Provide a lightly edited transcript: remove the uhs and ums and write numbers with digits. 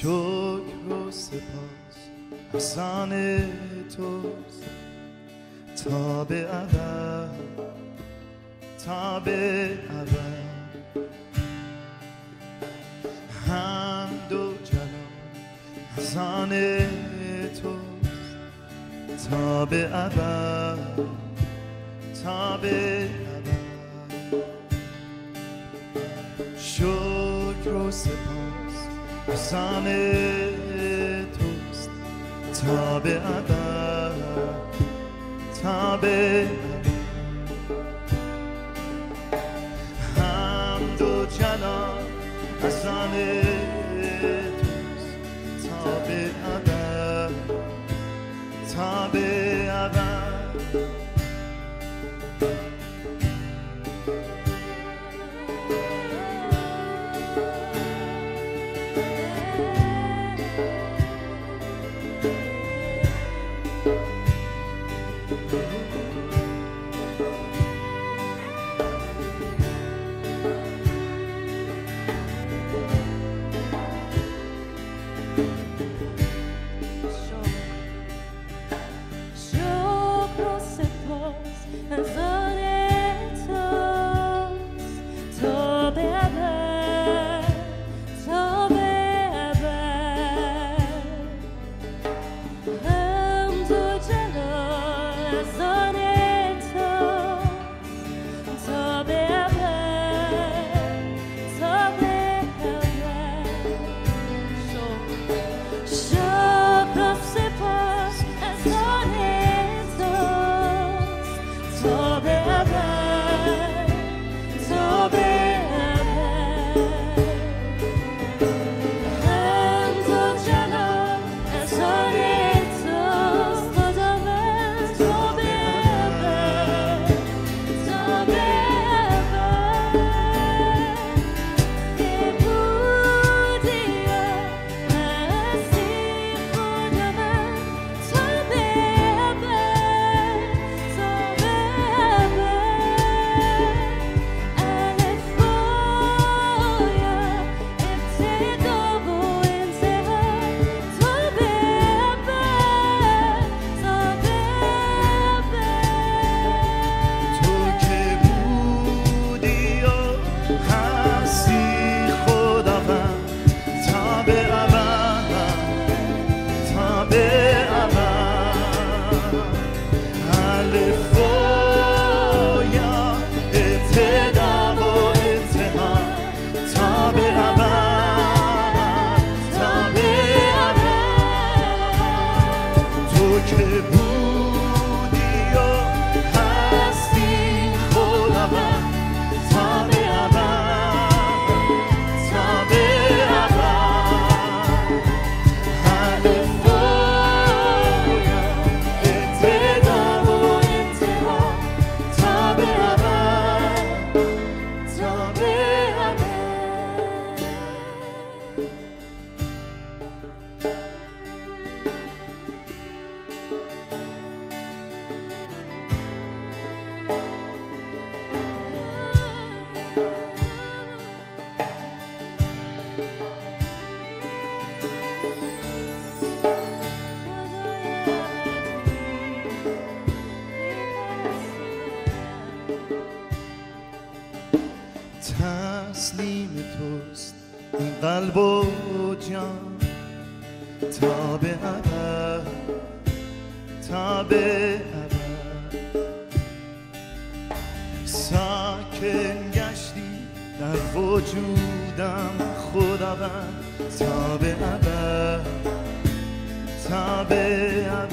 شکر و سپاس از آن توست تا به ابد، تا به ابد. حمد و جلال از آن توست تا به ابد، تا به ابد. شکر و سپاس از آن توست تا به ابد، تا به ابد. حمد و جلال از آن توست تا به ابد، تا به ابد. تسلیم توست این قلب و جان تا به ابد، تا به ابد. ساکن گشتی در وجودم خداوند تا به ابد، تا به ابد.